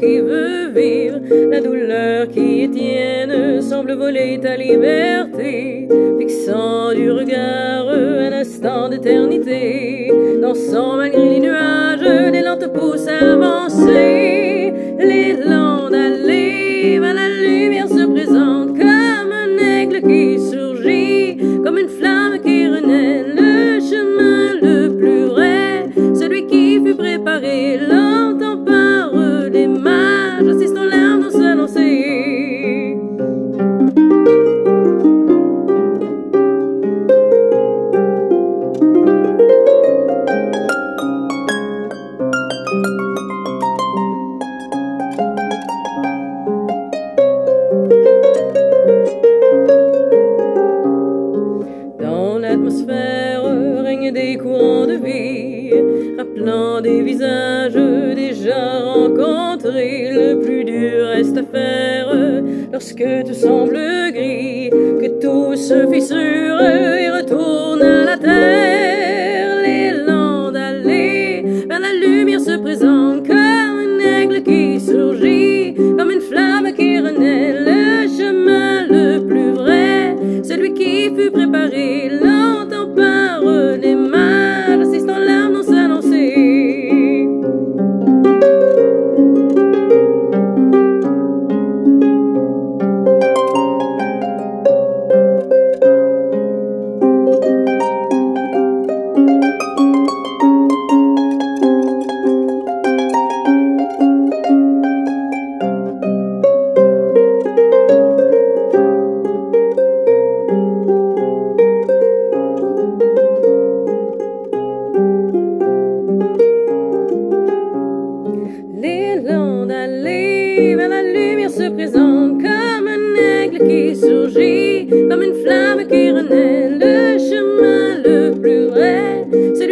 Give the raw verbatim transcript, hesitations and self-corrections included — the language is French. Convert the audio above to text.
qui veut vivre. La douleur qui est tienne semble voler ta liberté, fixant du regard un instant d'éternité, dansant malgré les nuages, l'élan te pousse à avancer. L'élan d'aller vers la lumière se présente comme un aigle qui surgit, comme une flamme qui renaît. Le chemin le plus vrai, celui qui fut préparé longtemps par des mages, assiste en larmes dans sa lancée. Dans l'atmosphère règnent des courants de vie, rappelant des visages déjà rencontrés. Le plus dur reste à faire lorsque tout semble gris, que tout se fissure et retourne à la terre. L'élan d'aller vers la lumière se présente comme un aigle qui surgit, comme une flamme qui renaît. Le chemin le plus vrai, celui qui fut préparé longtemps par des mages, assiste en larmes dans sa lancée. L'élan d'aller vers la lumière se présente comme un aigle qui surgit, comme une flamme qui renaît. Le chemin le plus vrai, c'est